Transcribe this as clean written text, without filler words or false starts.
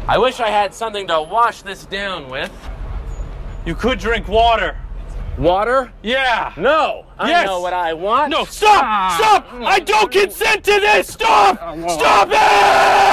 I wish I had something to wash this down with. You could drink water. Water? Yeah. No. I know what I want. No, stop! Stop! I don't consent to this! Stop! Stop it!